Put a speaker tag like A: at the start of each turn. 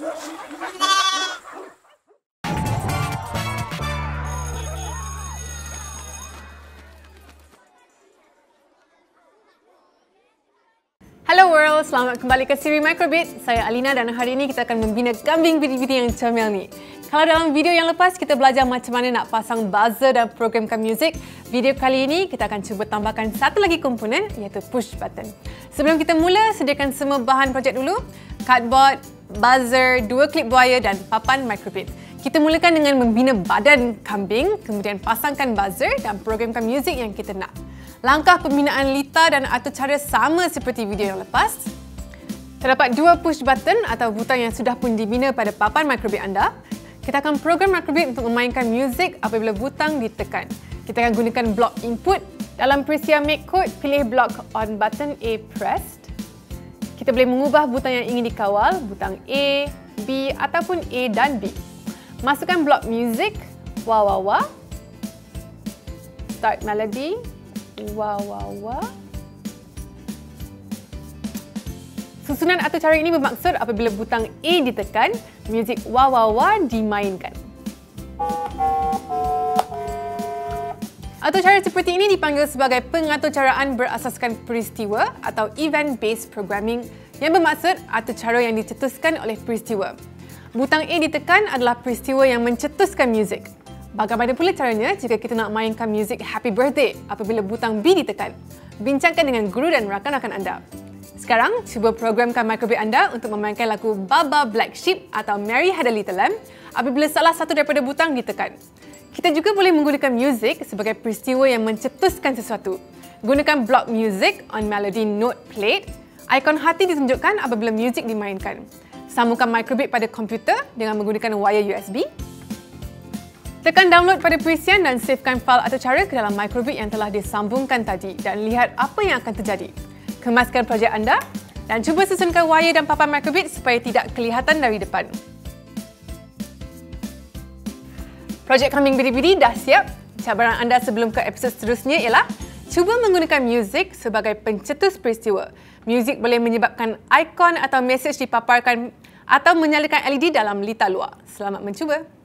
A: Hello world, selamat kembali ke siri Microbit. Saya Alina dan hari ini kita akan membina kambing bidi-bidi yang comel ni. Kalau dalam video yang lepas kita belajar macam mana nak pasang buzzer dan programkan muzik, video kali ini kita akan cuba tambahkan satu lagi komponen iaitu push button. Sebelum kita mula, sediakan semua bahan projek dulu. Cardboard, buzzer, 2 klip buaya dan papan Microbit. Kita mulakan dengan membina badan kambing, kemudian pasangkan buzzer dan programkan muzik yang kita nak. Langkah pembinaan litar dan atur cara sama seperti video yang lepas. Terdapat 2 push button atau butang yang sudah pun dibina pada papan Microbit anda. Kita akan program Microbit untuk memainkan muzik apabila butang ditekan. Kita akan gunakan blok input. Dalam perisian make code, pilih blok on button A pressed. Kita boleh mengubah butang yang ingin dikawal, butang A, B ataupun A dan B. Masukkan blok muzik, wah wah wah. Start melody. Wah, wah, wah. Susunan atau cara ini bermaksud apabila butang A ditekan, muzik wah, wah, wah dimainkan. Atur cara seperti ini dipanggil sebagai pengaturcaraan berasaskan peristiwa atau event-based programming yang bermaksud atur cara yang dicetuskan oleh peristiwa. Butang A ditekan adalah peristiwa yang mencetuskan muzik. Bagaimana pula caranya jika kita nak mainkan muzik Happy Birthday apabila butang B ditekan? Bincangkan dengan guru dan rakan-rakan anda. Sekarang, cuba programkan Microbit anda untuk memainkan lagu Baba Black Sheep atau Mary Had a Little Lamb apabila salah satu daripada butang ditekan. Kita juga boleh menggunakan muzik sebagai peristiwa yang mencetuskan sesuatu. Gunakan blok muzik on melody note plate. Ikon hati ditunjukkan apabila muzik dimainkan. Sambungkan Microbit pada komputer dengan menggunakan wire USB. Tekan download pada perisian dan savekan fail atau cara ke dalam Microbit yang telah disambungkan tadi dan lihat apa yang akan terjadi. Kemaskan projek anda dan cuba susunkan wire dan papan Microbit supaya tidak kelihatan dari depan. Projek kambing bidi-bidi dah siap. Cabaran anda sebelum ke episod seterusnya ialah cuba menggunakan muzik sebagai pencetus peristiwa. Muzik boleh menyebabkan ikon atau mesej dipaparkan atau menyalakan LED dalam litar luar. Selamat mencuba!